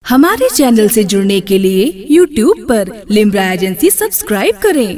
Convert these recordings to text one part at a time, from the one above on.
हमारे चैनल से जुड़ने के लिए YouTube पर लिम्रा एजेंसी सब्सक्राइब करें।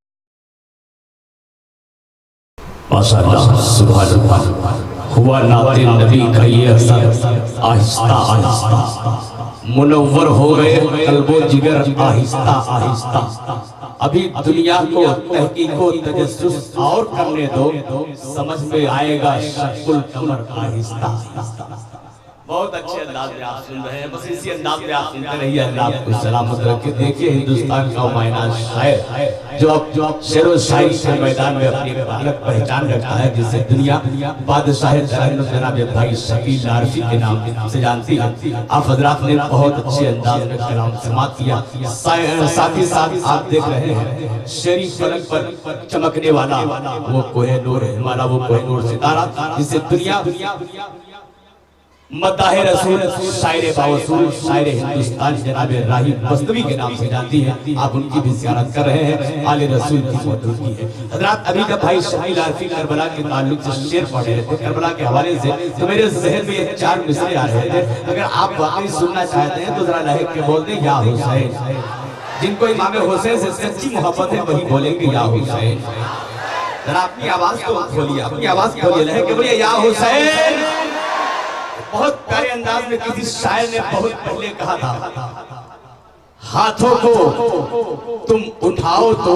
हुआ नाते नबी का ये असर आहिस्ता आहिस्ता मुनव्वर हो गए कल्बो जिगर आहिस्ता आहिस्ता। अभी दुनिया को तहकीको तजस्सुस और करने दो, समझ में आएगा शक्कुल कमर आहिस्ता आहिस्ता। बहुत अच्छे अंदाज में आप सुन रहे हैं, बस इसी अंदाज में आप सुनते रहिए। अल्लाह आपको सलामत रखे। देखिए हिंदुस्तान का मायना शायर जो अब शेर व शायरी के मैदान में अपनी अलग पहचान रखता है, जिसे दुनिया बादशाह जनाब भाई शकील आरफी के नाम से जानती है। आप हजरात ने बहुत अच्छे अंदाज में कलाम समात किया। साथ ही साथ आप देख रहे हैं शेरी फलक पर चमकने वाला वो कोहे नूर हिमाला, वो कोहे नूर सितारा, जिसे दुनिया मदाहे रसूल शायर बावसूल शायर हिंदुस्तान जनाब राही बस्तवी के नाम से जानती है। आप उनकी भी ज़ियारत कर रहे हैं, आले रसूल की मौजूदगी है। हज़रात अभी जब भाई शकील आरफी करबला के ताल्लुक से शेर पढ़ रहे थे करबला के हवाले से, तो मेरे ज़हन में ये चार मिसरे आ रहे थे। अगर आप वाकई सुनना चाहते हैं तो जरा लहक के बोल दें या हुसैन। जिनको इमाम हुसैन से सच्ची मोहब्बत है वही बोलेंगे या हुसैन। जरा अपनी आवाज को खोलिए, अपनी आवाज खोलिए, लहक के बोलिए या हुसैन। बहुत प्यारे अंदाज में किसी शायर ने बहुत पहले कहा था, हाथों को तुम उठाओ तो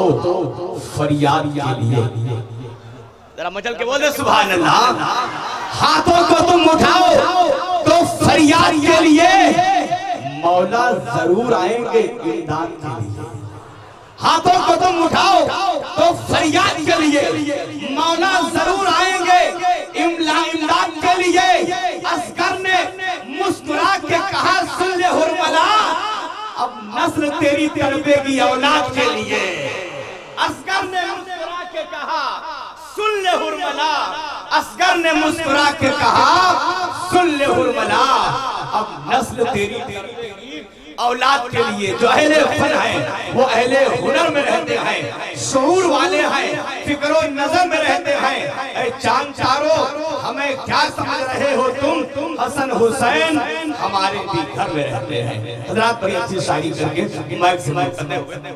फरियाद के लिए। जरा मचल के बोल दे सुभान अल्लाह। हाथों को तुम उठाओ तो फरियाद के लिए, मौला जरूर आएंगे इमदाद के लिए। हाथों को तुम उठाओ तो फरियाद के लिए, मौला जरूर आएंगे इमदाद के लिए। असगर ने मुस्कुरा के कहा सुन ले हुरमला, अब नस्ल तेरी तड़पेगी औलाद के लिए। असगर ने मुस्कुरा के कहा सुन ले हुरमला, असगर ने मुस्कुरा के कहा सुन ले हुरमला, अब नस्ल तेरी तड़पेगी औलाद के लिए। जो अहले फन है वो अहले हुनर में रहते हैं, शऊर वाले हैं, फिक्रो नजर में रहते हैं। ऐ चांद तारो हमें क्या समझ रहे हो तुम, हसन हुसैन हमारे भी घर में रहते हैं। हज़रात बड़ी अच्छी शायरी करके माइक से माइक करने हुए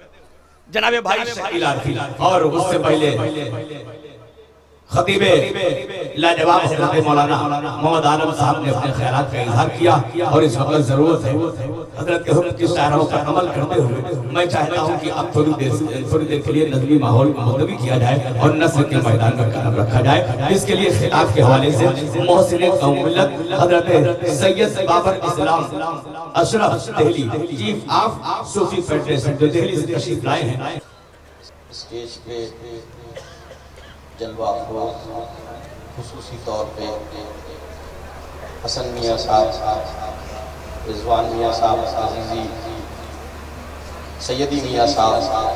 जनाबे भाई शकील आरफी, और उससे पहले खतीबे लाजवाब हज़रत मौलाना मोहम्मद आलम साहब ने अपने ख्यालात का इजहार किया। और इस वक्त जरूरत है हज़रत के हुक्म की शायरों का अमल करते हुए मैं चाहता हूँ कि अब थोड़ी देर के लिए नज़मी माहौल मुलतवी किया जाए और नस्ल के मैदान का कदम रखा जाए। इसके लिए खिताब के हवाले से मोहसिन कौम मिल्लत हज़रत Syed Babar Islam Ashraf Delhi chief of Sufi federation जो दिल्ली से तशरीफ लाए हैं। स्टेज पे जलवा खुसूसी तौर पे हसन मियाँ साहब, रिजवान मियाँ साहब, अजीजी सैयदी मियाँ साहब,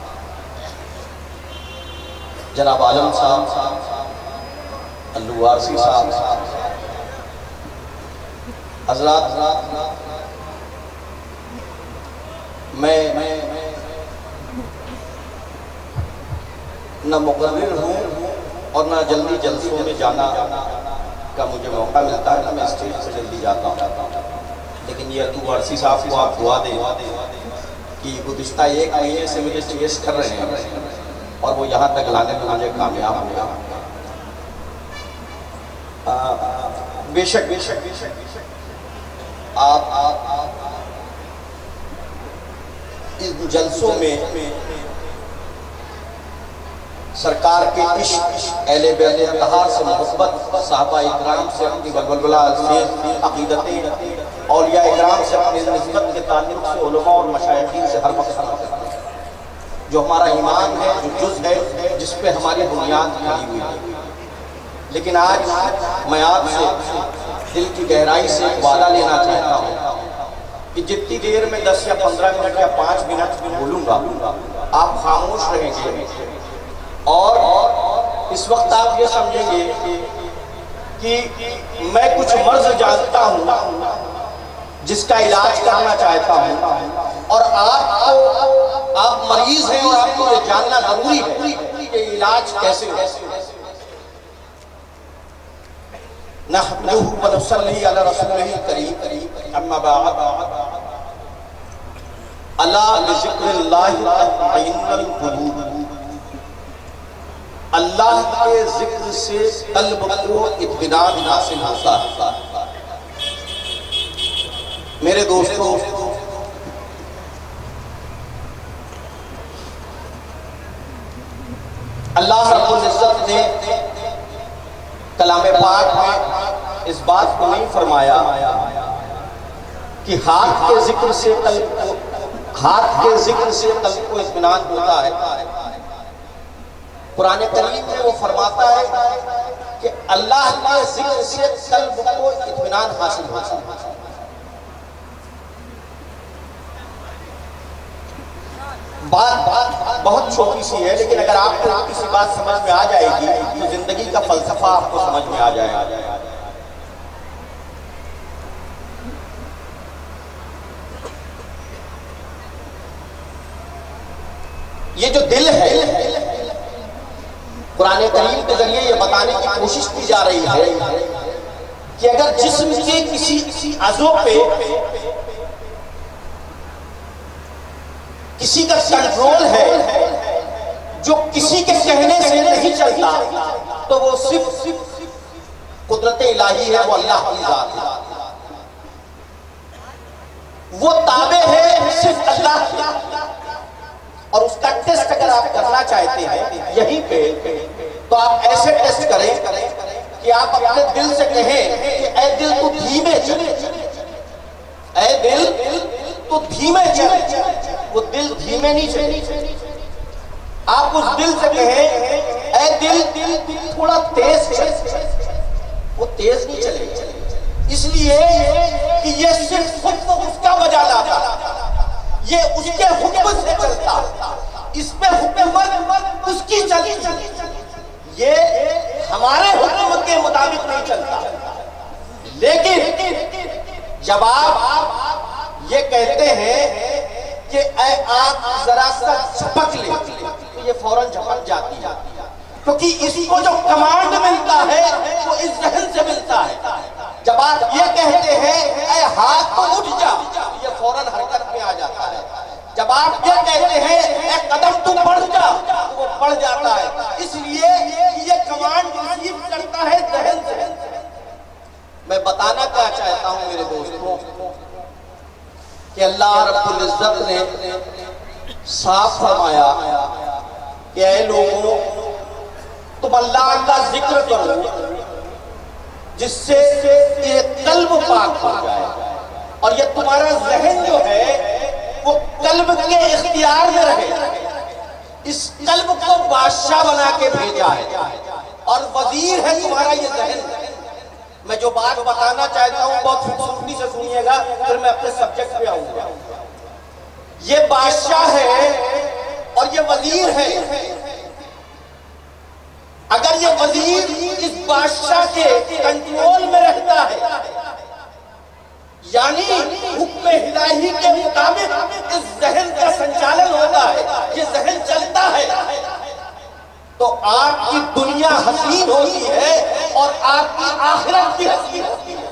जनाब आलम साहब, अल्लू वारसी साहब, हजरात मैं न मुकर्रिर हूँ और ना जल्दी जल्सों में जाना का मुझे मौका मिलता है, ना मैं स्टेज से जल्दी जाता हूँ। लेकिन ये अल्लू वारसी साहब को आप दुआ दें कि गुज़िश्ता एक महीने से मुझे चेस कर रहे हैं और वो यहाँ तक लाने में मुझे कामयाब हो गया। बेशक आप इन जलसों में सरकार के इश्क, अहले बैत तहार से मोहब्बत, सहाबा इकराम से अपनी वलवला से अक़ीदतें, औलिया इकराम से अपनी निस्बत के ताल्लुक़ से उलमा और मशाइख़ीन से हर वक्त जो हमारा ईमान है, जो जुज़ है, जिस पे हमारी बुनियाद खड़ी हुई है। लेकिन आज मैं आपसे दिल की गहराई से वादा लेना चाहता हूँ कि जितनी देर में 10 या 15 मिनट या 5 मिनट बोलूँगा आप खामोश रहेंगे और इस वक्त आप ये समझेंगे कि मैं कुछ मर्ज जानता हूँ जिसका इलाज करना चाहता हूँ, और आप मरीज हैं और आपको ये जानना जरूरी है कि इलाज कैसे हो। नहमदुहु व नसल्ली अला रसूलिल करीम अम्मा बाद अला बिज़िक्रिल्लाहि तत्मइन्नुल कुलूब। अल्लाह के जिक्र से कल्ब को इत्मीनान हासिल होता है। मेरे दोस्तों, अल्लाह रब्बुल इज्जत ने कलाम पाक में इस बात को नहीं फरमाया कि हाथ के जिक्र से कल्ब को इत्मीनान होता है। कुरान करीम में वो फरमाता है कि अल्लाह के जिक्र से कल्ब को इत्मीनान हासिल होता है। बात बहुत छोटी सी है, लेकिन अगर आपको किसी बात समझ में आ जाएगी तो जिंदगी का फलसफा आपको समझ में आ जाएगा। ये जो दिल है, कुरान करीम के जरिए ये बताने की कोशिश की जा रही है कि अगर जिस्म के किसी अज़ो पे किसी का कंट्रोल है जो किसी के कहने से नहीं चलता, तो वो सिर्फ कुदरत इलाही है, वो अल्लाह की ज़ात है। वो ताबे है सिर्फ अल्लाह की। और उसका टेस्ट अगर आप करना चाहते हैं यहीं पे, तो आप ऐसे टेस्ट करें कि आप अपने दिल से कहें कि ऐ दिल तू धीमे चले, ऐ दिल तू धीमे चले। वो दिल धीमे नहीं चले, आप उस दिल से कहें ऐ दिल थोड़ा तेज चले, वो तेज नहीं चले। इसलिए कि ये सिर्फ खुद उसका वजह लाता, ये उसके हुक्म से चलता, इसमें हुकूमत उसकी चली, ये हमारे हुक्म के मुताबिक नहीं चलता। लेकिन जब आप ये कहते हैं कि ऐ आँख जरा सा झपक ले, तो ये फौरन झपक जाती है, क्योंकि इसको जो कमांड मिलता है वो इस जहन से मिलता है। जब आप ये कहते हैं ऐ हाथ तो उठ जा, ये फौरन हरकत में आ जाता है। जब आप ये कहते हैं ऐ कदम तू बढ़ जा, तो वो बढ़ जाता है। इसलिए ये कमांड रिसीव करता है जहन से। मैं बताना क्या चाहता हूं मेरे दोस्तों कि अल्लाह रब्बुल इज्जत ने साफ फरमाया कि ऐ लोगों, तुम अल्लाह का जिक्र करो जिससे ये कल्ब पाक हो जाए, और ये तुम्हारा जहन जो है वो कल्ब के इख्तियार में रहे। इस कल्ब को बादशाह बना के भेजा है, और वजीर है तुम्हारा ये जहन। मैं जो बात बताना चाहता हूँ बहुत खूबसूरती से सुनिएगा, फिर मैं अपने सब्जेक्ट पे आऊंगा। ये बादशाह है और ये वजीर है। अगर ये वजीर इस बादशाह के कंट्रोल में रहता है, यानी हुक्म इलाही के मुताबिक इस जहन का संचालन होता है, ये जहन चलता है, तो आपकी दुनिया हसीन होती है और आपकी आखिरत भी हसीन होती है।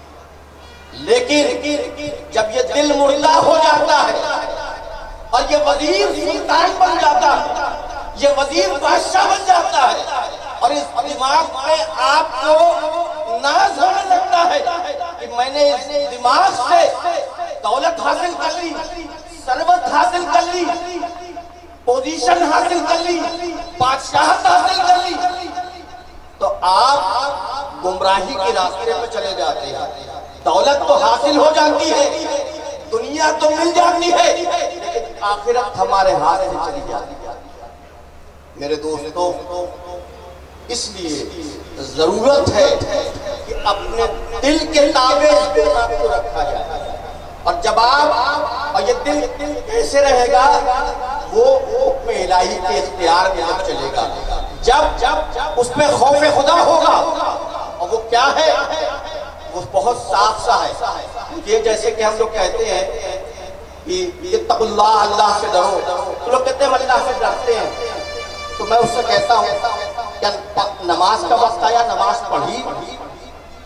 लेकिन जब ये दिल मुर्दा हो जाता है और ये वजीर सुल्तान बन जाता है, ये वजीर बादशाह बन जाता है, और इस दिमाग में आपको नाज होने लगता है कि मैंने इस दिमाग से दौलत हासिल कर ली, सरवत हासिल कर ली, पोजीशन हासिल कर ली, बादशाहत हासिल कर ली, तो आप गुमराही के रास्ते पर चले जाते हैं। दौलत तो हासिल हो जाती है, दुनिया तो मिल जाती है, लेकिन आखिरत हमारे हाथ से चली जाती है। मेरे दोस्तों, इसलिए जरूरत है कि अपने दिल के ताबे आपको रखा जाए। और जब आप, और ये दिल कैसे रहेगा, वो हुक्म इलाही के इख्तियार में जब चलेगा, जब उसमें खौफ खुदा होगा। और वो क्या है, वो बहुत साफ सा है। ये जैसे कि हम लोग कहते हैं कि इत्तक़ुल्लाह, अल्लाह से डरो, तो लोग कहते हैं अल्लाह से डरते हैं। तो मैं उससे कहता हूँ क्या नमाज का वक्त आया, नमाज पढ़ी,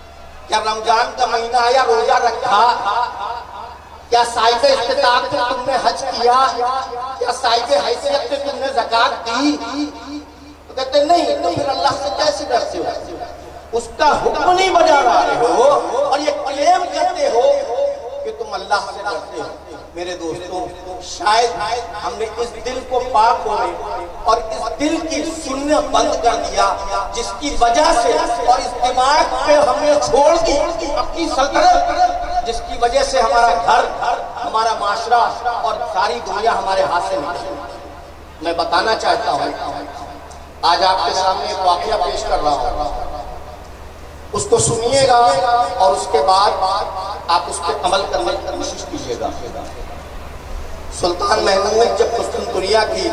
क्या रमजान का महीना आया रोजा रखा? क्या साहिब इस्तिताअत से तुमने हज किया? क्या साहिब हैसियत से तुमने ज़कात दी? तो कहते नहीं। तो फिर अल्लाह से कैसे डरते हो? उसका हुक्म नहीं बजा रहे हो और ये क्लेम करते हो कि तुम अल्लाह से डरते हो। मेरे दोस्तों, शायद हमने इस दिल को पाक होने और इस दिल की सुनने बंद कर दिया, जिसकी वजह से और इस दिमाग पे हमने छोड़ दी अपनी सल्तनत, जिसकी वजह से हमारा घर, हमारा माशरा और सारी दुनिया हमारे हाथ से निकली। मैं बताना चाहता हूँ, आज आपके सामने एक वाकया पेश कर रहा हूँ, उसको सुनिएगा और उसके बाद आप उस पर अमल करने की कोशिश कीजिएगा। सुल्तान महमूद जब कुस्तुनतुनिया की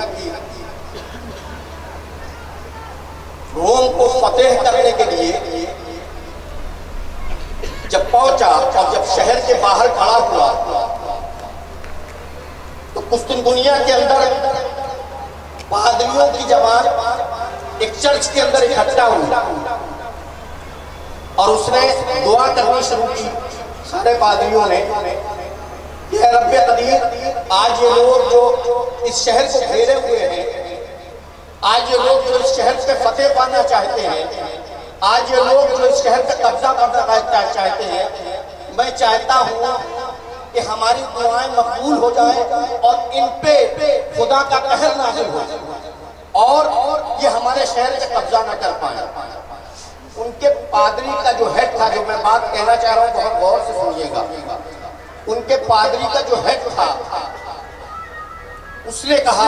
रोम को फतेह करने के लिए जब पहुंचा और जब शहर के बाहर खड़ा हुआ तो कुस्तुनतुनिया के अंदर पादरियों की जमात एक चर्च के अंदर इकट्ठा हुई और उसने दुआ करनी शुरू की। सारे पादरियों ने कि रब्बे कदीर, आज ये लोग जो इस शहर को घेरे हुए हैं, आज ये लोग जो इस शहर पे फतेह पाना चाहते हैं, आज ये लोग जो इस शहर पे कब्जा करना चाहते हैं, मैं चाहता हूँ कि हमारी दुआएं मकबूल हो जाए और इन पे खुदा का कहर नाज़िल हो जाए और ये हमारे शहर पे कब्जा न कर पाए। उनके पादरी का जो हेड था, जो मैं बात कहना चाह रहा हूँ बहुत गौर से सुनिएगा, उनके पादरी का जो हेड था उसने कहा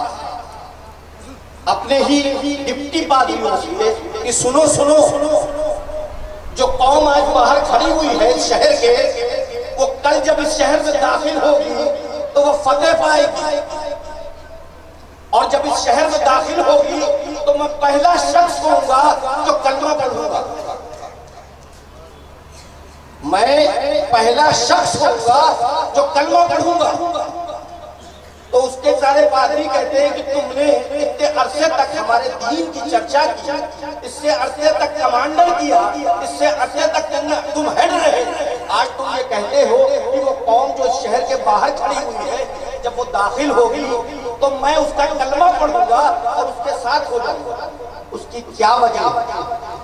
अपने ही डिप्टी पादरियों से कि सुनो सुनो, जो कौम आज बाहर खड़ी हुई है इस शहर के, वो कल जब इस शहर में दाखिल होगी तो वो फतेह पाएगी और जब इस शहर में दाखिल होगी तो मैं पहला शख्स होऊंगा जो कलमा पढ़ूंगा। मैं पहला शख्स होऊंगा जो कलमा पढ़ूंगा। तो उसके सारे पादरी कहते हैं कि तुमने इतने अरसे तक हमारे दीन की चर्चा की, इससे अरसे तक कमांडर किया, इससे अरसे तक तुम हेड रहे, आज तुम ये कहते हो कि वो कौम जो इस शहर के बाहर खड़ी हुई है, जब वो दाखिल होगी तो मैं उसका कलमा पढ़ूंगा और उसके साथ हो जाऊंगा। उसकी क्या वजह है?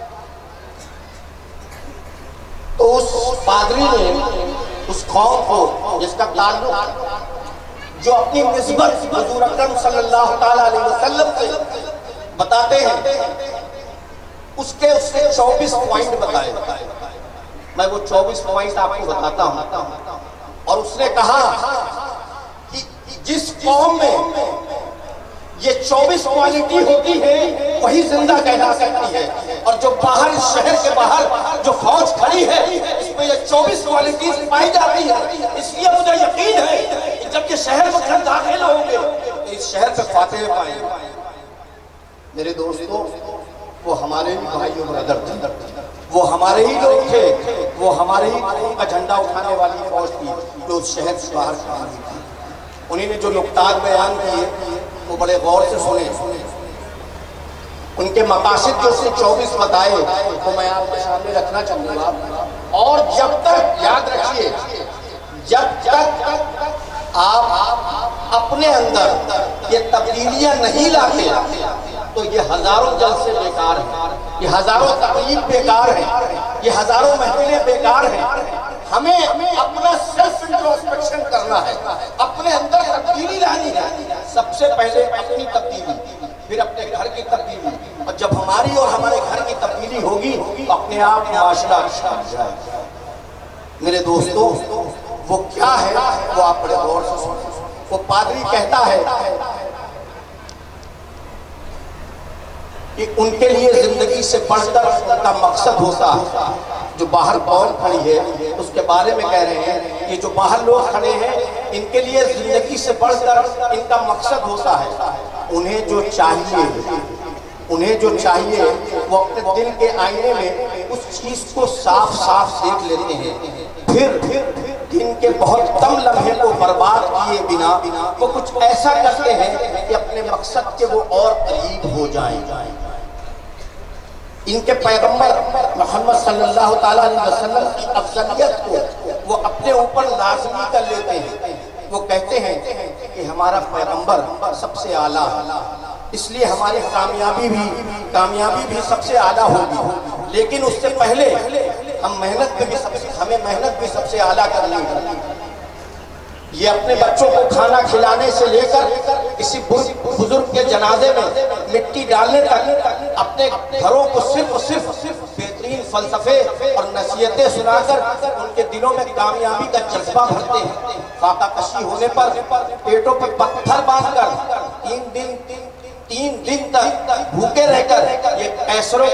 तो उस पादरी ने उस कौम को जिसका ताल्लुक, जो अपनी निस्बत हुजूर अकरम सल्लल्लाहु ताला अलैहि वसल्लम से बताते हैं, उसके 24 पॉइंट बताए। मैं वो 24 पॉइंट आपको बताता हूं। और उसने कहा कि जिस कौम में ये 24 क्वालिटी होती है वही जिंदा कहला सकती है, और जो बाहर इस शहर के बाहर जो फौज खड़ी है इसमें ये 24 क्वालिटी पाई जाती है। इसलिए मुझे यकीन है कि जब ये शहर में घर दाखिल होंगे तो इस शहर पे फातेह पाएंगे। मेरे दोस्तों, वो हमारे ही भाइयों ब्रदर थे, वो हमारे ही लोग थे, वो हमारे ही कौम का झंडा उठाने वाली फौज थी जो उस शहर से बाहर खड़ी थी। उन्हीं ने जो नुक्तात बयान किए वो बड़े गौर से सुने। उनके मकासद जो उसने 24 बताए तो मैं आपके सामने रखना चाहूंगा। और जब तक, याद रखिए, जब तक आप अपने अंदर ये तब्दीलियां नहीं लाते तो ये हजारों जलसे बेकार हैं, ये हजारों तकलीफ बेकार हैं, ये हजारों महफिलें बेकार हैं। हमें अपना सेल्फ इंट्रोस्पेक्शन करना है, अपने अंदर तब्दीली लानी है। सबसे पहले अपनी तब्दीली, फिर अपने घर की तब्दीली, और जब हमारी और हमारे घर की तब्दीली होगी तो अपने आप माशरा अच्छा हो जाएगा। मेरे दोस्तों, वो क्या है वो आप बड़े गौर से सुनो। वो पादरी कहता है कि उनके लिए जिंदगी से बढ़कर उनका मकसद होता है। जो बाहर कौन खड़ी है उसके बारे में कह रहे हैं, ये जो बाहर लोग खड़े हैं इनके लिए जिंदगी से बढ़कर इनका मकसद होता है। उन्हें जो चाहिए वो अपने दिल के आईने में उस चीज को साफ साफ देख लेते हैं। फिर दिन के बहुत कम लम्हे को बर्बाद किए बिना वो कुछ ऐसा करते हैं कि अपने मकसद के वो और करीब हो जाएं। इनके पैगंबर मोहम्मद सल्लल्लाहु ताला अलैहि वसल्लम की अफजलियत को वो अपने ऊपर लाज़मी कर लेते हैं। वो कहते हैं कि हमारा पैगंबर सबसे आला, इसलिए हमारी कामयाबी भी सबसे आला होगी। लेकिन उससे पहले हमें मेहनत भी सबसे आला करनी है। ये अपने बच्चों को खाना खिलाने से लेकर किसी बुजुर्ग के जनाजे में मिट्टी डालने तक अपने घरों को सिर्फ बेहतरीन फलसफे और नसीहतें सुनाकर उनके दिलों में कामयाबी का जज्बा भरते हैं। फाका कशी होने पर पेटों पर पत्थर बांधकर 3 दिन तक भूखे रहकर ये कैसरो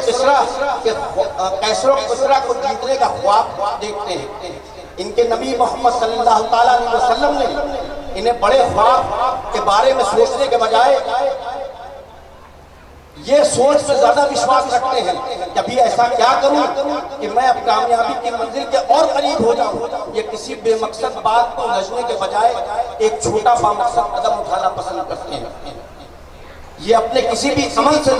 किसरा को जीतने का ख्वाब देखते हैं। इनके नबी मोहम्मद सल्लल्लाहु ताला अलैहि वसल्लम ने इन्हें बड़े ख्वाब के बारे में सोचने के बजाय ये सोच से ज्यादा विश्वास रखते हैं कि अभी ऐसा क्या करूं कि मैं अब कामयाबी की मंजिल के और करीब हो जाऊं। ये किसी बेमकसद बात को उलझने के बजाय एक छोटा बामकसद कदम उठाना पसंद करते हैं। ये अपने किसी भी अमल से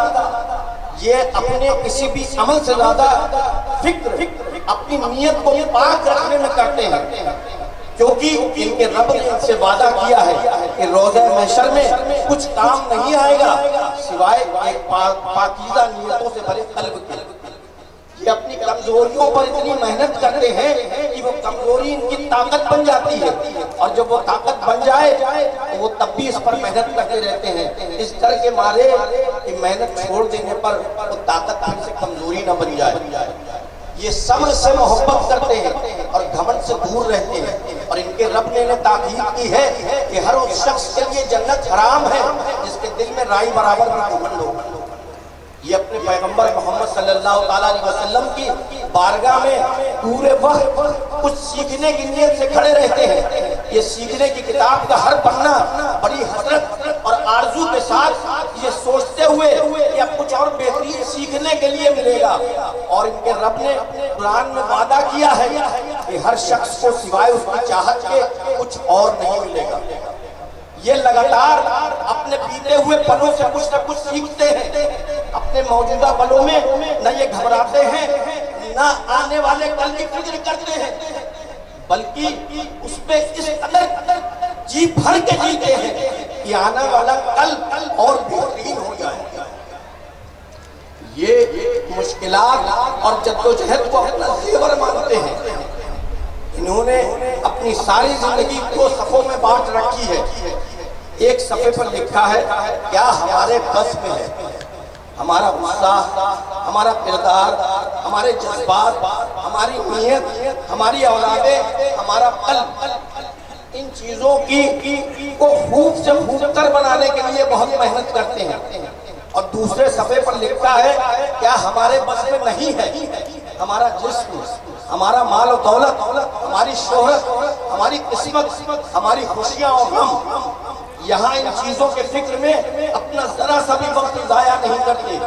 ज्यादा फिक्र अपनी नीयत को पाक रखने में करते हैं, क्योंकि इनके रब ने इनसे वादा किया है कि रोज़े महशर में कुछ काम नहीं आएगा सिवाय एक पाकीज़ा नीयतों से भरे कल्ब के। ये अपनी कमजोरियों पर इतनी मेहनत करते हैं कि वो कमजोरी इनकी ताकत बन जाती है, और जब वो ताकत बन जाए तो वो तब भी इस पर मेहनत करते रहते हैं, इस डर के मारे कि मेहनत छोड़ देने पर वो ताकत से कमजोरी न बन जाए। ये सब्र से मोहब्बत करते हैं और घमंड से दूर रहते हैं, और इनके रब ने ताकीद की है कि हर उस शख्स के लिए जन्नत हराम है जिसके दिल में राई बराबर भी घमंड हो। ये अपने पैगंबर मोहम्मद सल्लल्लाहु ताला अलैहि वसल्लम की बारगाह में पूरे वक्त कुछ सीखने की नीयत से खड़े रहते हैं। ये सीखने की किताब का हर पन्ना बड़ी हसरत और आरजू के साथ ये सोचते हुए कि अब कुछ और बेहतरीन सीखने के लिए मिलेगा। और इनके रब ने कुरान में वादा किया है कि हर शख्स को सिवाय उसकी चाहत के कुछ और नहीं मिलेगा। ये लगातार अपने बीते हुए पलों से कुछ न कुछ सीखते हैं। अपने मौजूदा पलों में न ये घबराते हैं न आने वाले कल की फिक्र करते हैं, बल्कि उस पे इस कदर जी भर के जीते हैं कि आने वाला कल और बेहतरीन हो जाए। ये मुश्किलात और जद्दोजहद को अपना जेवर मानते हैं। इन्होंने अपनी सारी जिंदगी 2 सफ़ों में बांट रखी है। एक सफ़े पर लिखा है क्या हमारे बस में है, हमारा गुस्सा, हमारा किरदार, हमारे जज्बात, हमारी नीयत, हमारी औलादें, हमारा कल्ब, इन चीजों को खूब से खूबतर बनाने के लिए बहुत मेहनत करते हैं। और दूसरे सफ़े पर लिखा है क्या हमारे बस में नहीं है हमारा जिस्म, हमारा माल और दौलत, हमारी शोहरत, हमारी किस्मत, हमारी खुशियां और गम। यहाँ इन चीजों के फिक्र में अपना जरा सा भी वक्त जाया नहीं करते।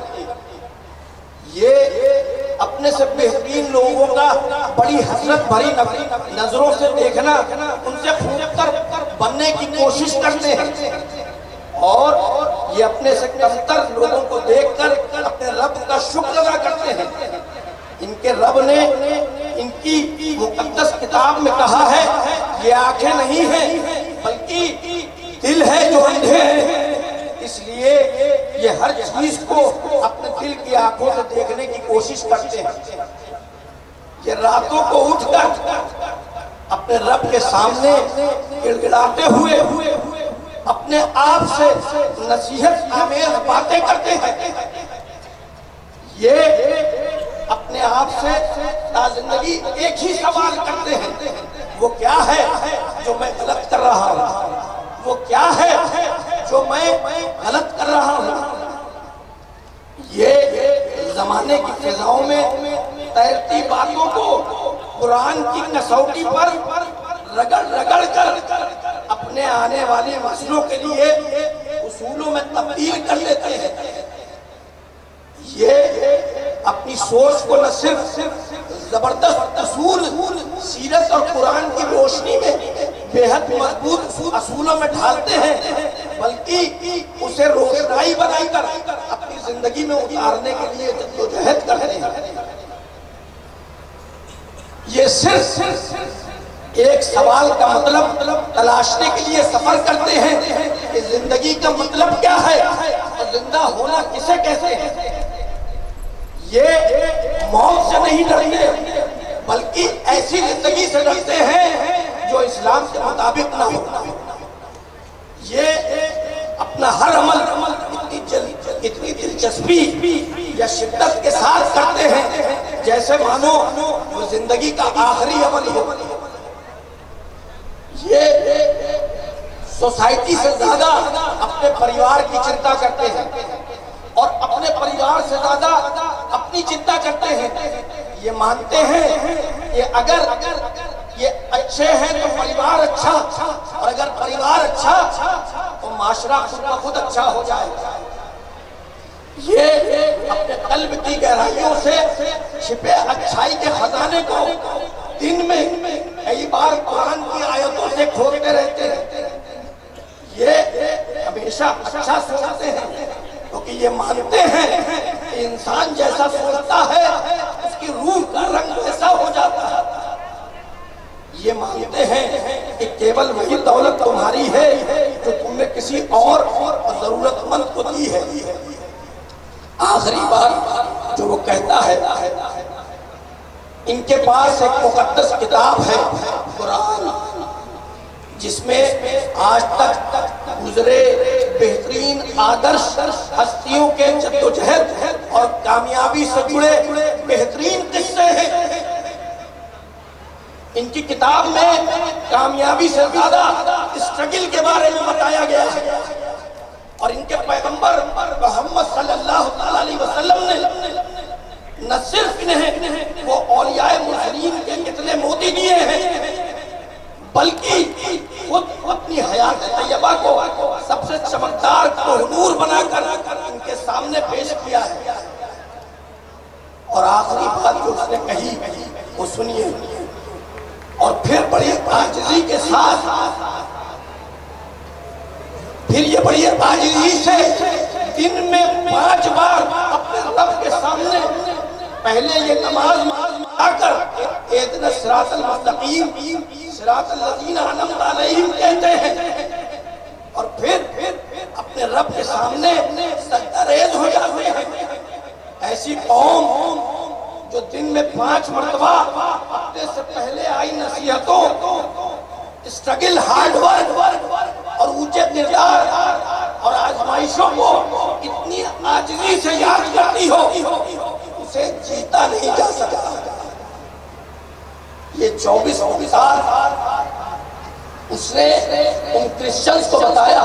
ये अपने से बेहतरीन लोगों का बड़ी हसरत भरी नजरों से देखना, उनसे खूबतर बनने की कोशिश करते हैं, और ये अपने से कमतर लोगों को देखकर अपने रब का शुक्र अदा करते हैं। इनके रब ने इनकी मुकद्दस किताब में कहा है ये आंखें नहीं हैं बल्कि दिल है जो अंधे हैं, इसलिए ये हर चीज को अपने दिल की आंखों से देखने की कोशिश करते हैं। ये रातों को उठकर अपने रब के सामने गिड़गिड़ाते हुए अपने आप से नसीहत आमेज बातें करते हैं। ये अपने आप से जिंदगी एक ही सवाल करते हैं, वो क्या है जो मैं गलत कर रहा हूँ, वो क्या है जो मैं गलत कर रहा हूँ। ये जमाने की फिजाओं में तैरती बातों को कुरान की कसौटी पर रगड़ रगड़ कर अपने आने वाले मसलों के लिए उसूलों में तब्दील कर लेते हैं। ये अपनी सोच को न सिर्फ जबरदस्त असूल, सीरत और कुरान की रोशनी में बेहद मजबूत असूलों में ढालते हैं, बल्कि उसे रोशनाई बनाकर अपनी जिंदगी में उतारने के लिए जद्दोजहद करते हैं। ये सिर्फ एक सवाल का मतलब तलाशने के लिए सफर करते हैं कि जिंदगी का मतलब क्या है और जिंदा होना किसे कहते हैं। ये मौत से नहीं डरते बल्कि ऐसी जिंदगी से डरते हैं जो इस्लाम के मुताबिक ना हो। ये अपना हर अमल इतनी दिलचस्पी या शिद्दत के साथ करते हैं जैसे मानो वो जिंदगी का आखिरी अमल हो। ये सोसाइटी से ज्यादा अपने परिवार की चिंता करते हैं और अपने परिवार से ज्यादा अपनी चिंता करते हैं। ये मानते हैं कि अगर ये अच्छे हैं तो परिवार अच्छा, और अगर परिवार अच्छा तो माशरा खुद ब खुद अच्छा हो जाएगा। ये अपने कल्ब की गहराइयों से छिपे अच्छाई के खजाने को दिन में कई बार कुरान की आयतों से खोलते रहते हैं। ये हमेशा अच्छा सोचते हैं क्योंकि ये मानते हैं कि इंसान जैसा सोचता है उसकी रूह का रंग वैसा हो जाता है। ये मानते हैं कि केवल वही दौलत तुम्हारी है जो तुमने किसी और जरूरतमंद को दी है। आखिरी बार जो वो कहता है, इनके पास एक मुकद्दस किताब है कुरान, जिसमें आज तक गुजरे बेहतरीन आदर्श हस्तियों के जद्दोजहद और कामयाबी से जुड़े बेहतरीन किस्से हैं। इनकी किताब में कामयाबी से ज्यादा स्ट्रगल के बारे में बताया गया है और इनके पैगंबर मोहम्मद सल्लल्लाहु अलैहि वसल्लम ने न सिर्फ इन्हें वो औलियाए मुरसलीन के कितने मोती दिए हैं बल्कि खुद अपनी हयात तैयबा को सबसे चमकदार कोहिनूर बनाकर इनके सामने पेश किया है। और आखिरी बात जो उसने कही वो सुनिए और फिर बड़ी आजिज़ी के साथ, फिर ये बड़ी आजिज़ी से दिन में 5 बार अपने रब के सामने पहले ये नमाज आकर इहदिना सिरातल मुस्तकीम सिरातल लज़ीना अनअमता अलैहिम कहते हैं और फिर अपने रब के सामने सजदारेज़ हो जाते हैं। ऐसी कौम जो दिन में 5 मरतबा अपने से पहले आई नसीहतों, स्ट्रगल, हार्ड वर्क और ऊंचे किरदार और आजमाइशों को इतनी आजिज़ी से याद करती हो, उसे जीता नहीं जा सकता। ये 24 साल उसने उन क्रिश्चियंस को बताया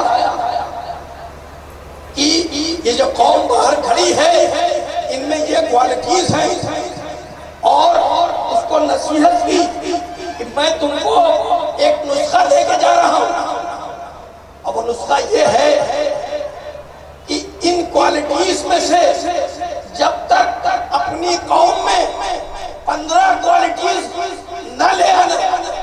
कि ये जो कौम बाहर खड़ी है इनमें ये क्वालिटीज हैं और उसको नसीहत की कि मैं तुमको एक नुस्खा देके जा रहा हूं। अब वो नुस्खा ये है कि इन क्वालिटीज में से जब तक अपनी कौम में 15 क्वालिटीज न ले आना,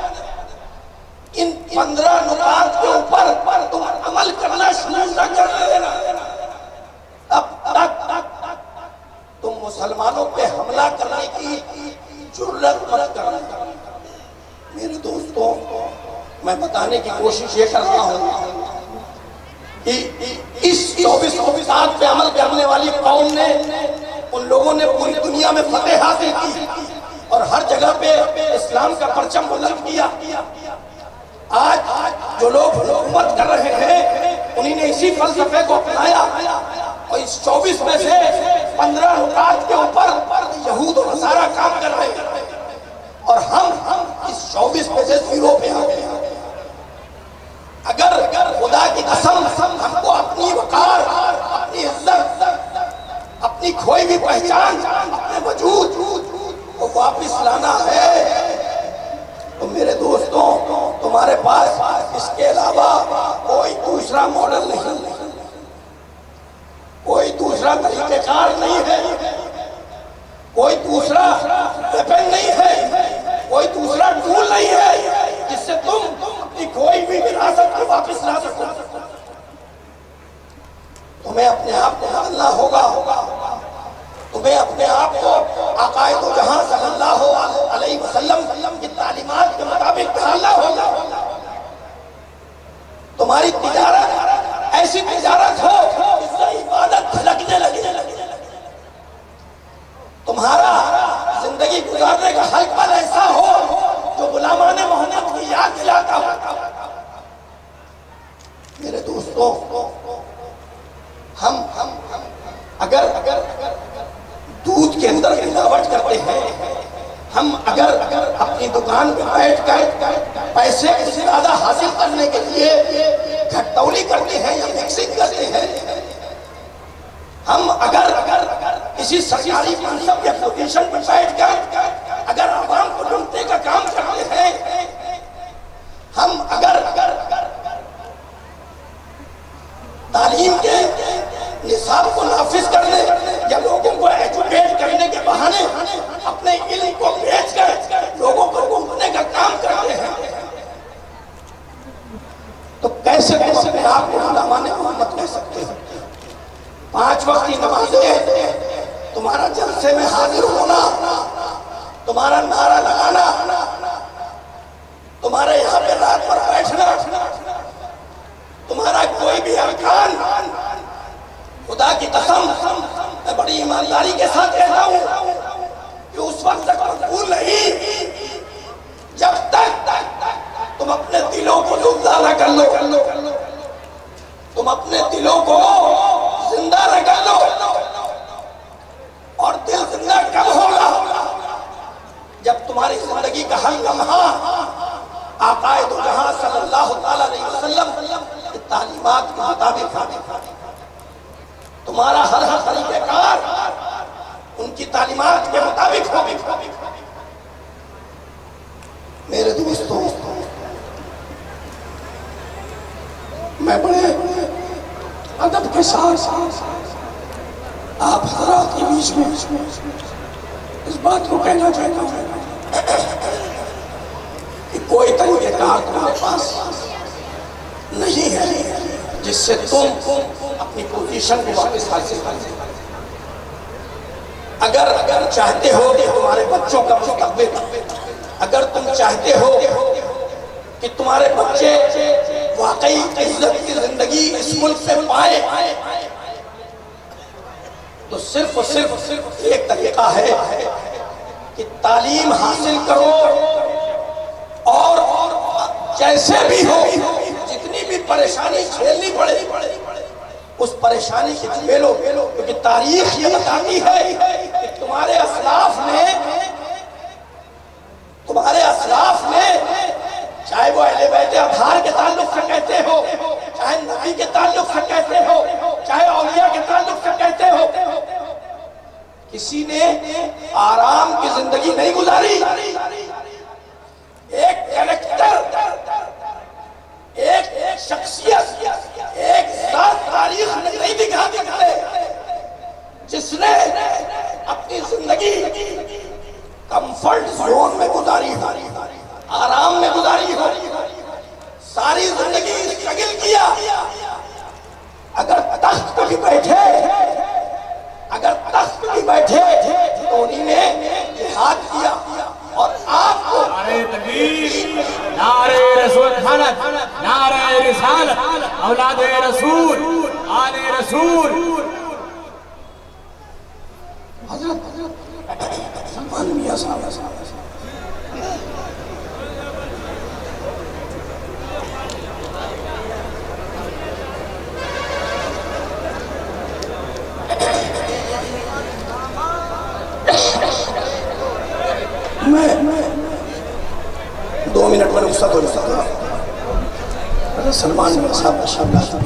इन 15 नुकात के ऊपर तुम अमल करना शुरू न कर देना, तब तक तुम मुसलमानों पे हमला करने की जुर्रत मत करना। मेरे दोस्तों, मैं बताने की कोशिश ये कर रहा हूँ कि इस 24 साल पे अमल करने वाली कौम ने, उन लोगों ने पूरी दुनिया में फतेह हासिल की और हर जगह पे इस्लाम का परचम बुलंद किया। आज जो लोग हुकूमत कर रहे हैं उन्हीं ने इसी फलसफे को अपनाया और इस 24 में से 15 नुकात के ऊपर यहूद और नसारा काम कर रहे हैं और हम इस 24 में से 0 पे आ गए। अगर खुदा की कसम हमको अपनी वकार, अपनी इज्जत, अपनी खोई हुई पहचान, अपने वजूद को वापस लाना है तो मेरे दोस्तों, तुम्हारे पास इसके अलावा कोई दूसरा मॉडल नहीं, कोई दूसरा तरीकेकार नहीं है, कोई दूसरा वेपन नहीं है, कोई दूसरा टूल नहीं है जिससे तुम अपनी खोई हुई विरासत को वापस ला सको। आकाए दो जहां सल्लल्लाहु अलैहि वसल्लम की तालीमात के मुताबिक ढालना होगा। तुम्हारी तिजारत ऐसी तिजारत हो जिससे इबादत झलकने लगे। तुम्हारा जिंदगी गुजारने का हर पल ऐसा हो जो गुलामाने मोहम्मद की याद दिलाता हो। मेरे दोस्तों, हम अगर दूध के अंदर मिलावट करते हैं, हम अगर अपनी दुकान पर बैठकर पैसे से ज्यादा हासिल करने के लिए घटतौली करते हैं या मिक्सिंग करते हैं, हम अगर किसी सरकारी मनसब या पोजीशन पर बैठकर अगर आवाम को लूटने का काम करते हैं, हम अगर तालीम के निसाब को नाफिज करने या लोगों को एजुकेट करने के बहाने अपने इल्म को बेचकर लोगों को लूटने का काम करते हैं, तो कैसे अपने आप को गुलामाने मोहम्मद कह सकते हैं? 5 वक्त की नमाज़ें, तुम्हारा जलसे में हाजिर होना, तुम्हारा नारा लगाना, तुम्हारे यहाँ पे रात पर बैठना, तुम्हारा कोई भी अरकान, खुदा की कसम मैं बड़ी ईमानदारी के साथ कहता हूँ कि उस वक्त तक मकबूल नहीं जब तक तुम अपने दिलों को जिंदा न कर लो, तुम अपने दिलों को जिंदा न कर लो। और दिल जिंदा कब होगा? जब तुम्हारी जिंदगी का हर लम्हा आकाए दो जहां सल्लल्लाहु अलैहि वसल्लम की तालीमात के मुताबिक, तुम्हारा हर तरीक़ेकार उनकी तालीमात के मुताबिक हो। मेरे दोस्तों, मैं बड़े अदब के साथ आप हज़रात के बीच में इस बात को कहना चाहता हूँ कि कोई तरीक़ेकार तुम्हारे पास नहीं है जिससे तुम अपनी पोजीशन को वापस हासिल कर सकते। अगर चाहते हो कि तुम्हारे बच्चों का मुस्तक़बिल, अगर तुम चाहते हो कि तुम्हारे बच्चे वाकई इज्जत की जिंदगी इस मुल्क से पाए, तो सिर्फ और सिर्फ एक तरीका है कि तालीम हासिल करो और जैसे भी हो, जितनी भी परेशानी झेलनी पड़े उस परेशानी की झेलो, क्योंकि तारीख ये बताती है कि तुम्हारे असलाफ ने चाहे वो अहले बैत अतहार के ताल्लुक से कहते हो, चाहे नबी के ताल्लुक से कहते हो, चाहे औलिया के ताल्लुक से कहते हो, किसी ने आराम की जिंदगी नहीं गुजारी। एक कैरेक्टर, एक शख्सियत, एक जात तारीख में नहीं दिखा सकते जिसने अपनी जिंदगी कंफर्ट जोन में गुजारी हो, आराम में गुजारी हो, सारी जिंदगी स्ट्रगल किया। अगर तख्त पे भी बैठे तो उन्हीं ने जिहाद किया। और आपको नारे रसूल खानत, नारे रिसालत, औलादे रसूल, आले रसूल। हज़रत सलमान मियां साहब मैं 2 मिनट में रुखसत हो जाता हूँ। सलमान मियां साहब शब्द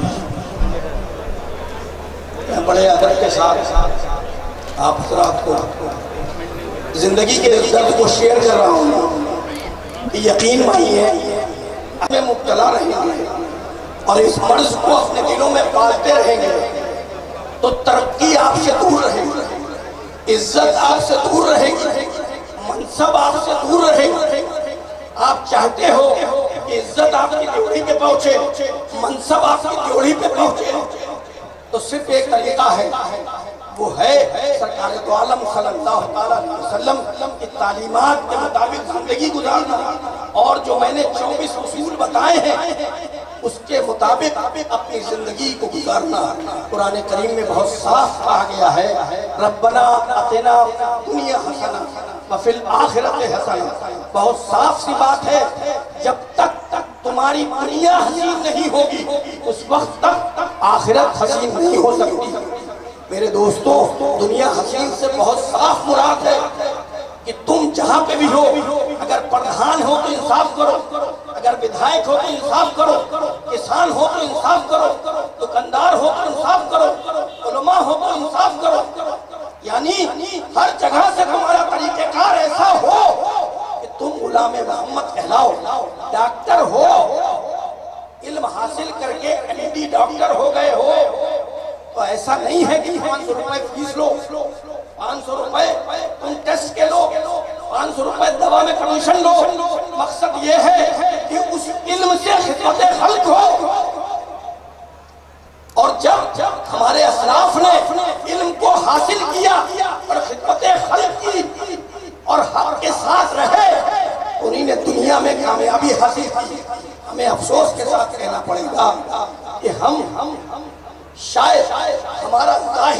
मैं बड़े अदब के साथ आप हज़रात को जिंदगी के दर्द को शेयर कर रहा हूँ कि यकीन मानिए हमें मुब्तला रहेंगे और इस मर्ज को अपने दिलों में पालते रहेंगे तो तरक्की आपसे दूर रहेगी, इज्जत आपसे दूर रहेगी, मनसब आपसे दूर रहेगी। आप चाहते हो कि इज्जत आपकी ड्योढ़ी पे पहुंचे, मनसब आपकी ड्योढ़ी पे पहुंचे, तो सिर्फ एक तरीका है, वो है सरकार दो आलम सल्लल्लाहु अलैहि वसल्लम की तालीमात के मुताबिक जिंदगी गुजारना, और जो मैंने 24 उसूल बताए हैं उसके मुताबिक अपनी जिंदगी को गुजारना। कुरान करीम में बहुत साफ कहा गया है, रब्बना अतिना दुनिया हसना व फिल आखिरत हसना। बहुत साफ सी बात है, जब तक तुम्हारी दुनिया हसीन नहीं होगी उस वक्त तक आखिरत हसीन नहीं हो सकती। मेरे दोस्तों, दुनिया हसीन से बहुत साफ मुराद है कि तुम जहां पे भी हो, अगर प्रधान हो तो इंसाफ करो, अगर विधायक हो तो इंसाफ करो, किसान हो तो इंसाफ करो, दुकानदार हो तो इंसाफ करो, उलमा हो तो इंसाफ करो। यानी हर जगह से तुम्हारा तरीकेकार ऐसा हो कि तुम गुलाम मोहम्मद कहलाओ। डॉक्टर हो, इल्म हासिल करके एमडी डॉक्टर हो गए हो तो ऐसा नहीं है कि 500 रुपए फीस लो, 500 रुपए तुम टेस्ट के लो, 500 रुपए दवा में कमीशन लो। मकसद ये है कि उस इल्म से खिदमत खल्क हो। और जब हमारे असलाफ ने इल्म को हासिल किया और खिदमत खल्क की और हक के साथ रहे, उन्हीं ने दुनिया में कामयाबी हासिल की। हमें अफसोस के साथ कहना पड़ेगा कि हम शायद हमारा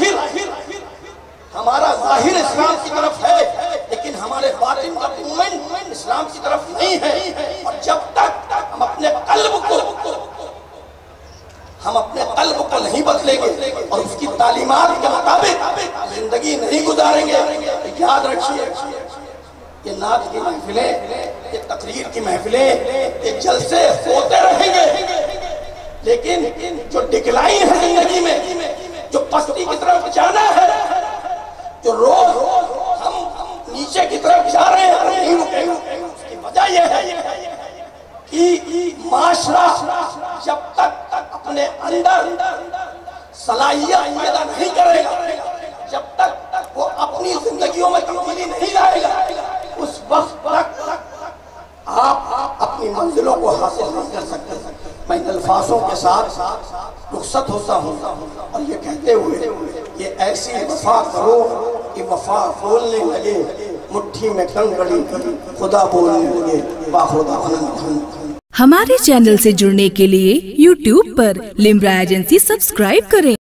जाहिर इस्लाम की तरफ है, लेकिन हमारे बातिन का मूवमेंट इस्लाम की तरफ नहीं है। और जब तक हम अपने कल्ब को नहीं बदलेंगे और उसकी तालीमात के मुताबिक जिंदगी नहीं गुजारेंगे, तो याद रखिए ये नात की महफिलें, ये तकरीर की महफिलें, ये जलसे होते रहेंगे, लेकिन जो डिक्लाइन है जिंदगी में, जो पस्ती की तरफ जाना है, जो रोज हम नीचे की तरफ जा रहे हैं, नहीं रुकेंगे। उसकी वजह यह है कि माशरा जब तक अपने अंदर सलाहियत पैदा नहीं करेगा, जब तक वो अपनी जिंदगियों में तब्दीली नहीं लाएगा, उस वक्त तक आप अपनी मंजिलों को हासिल नहीं कर सकते। मैं अल्फाजों के साथ रुखसत होता हूँ और ये कहते हुए ये ऐसी वफा करो कि वफा बोलने लगे, मुट्ठी में कंकड़ी खुदा बोलने लगे। बाखुदा हमारे चैनल से जुड़ने के लिए YouTube पर लिम्रा एजेंसी सब्सक्राइब करें।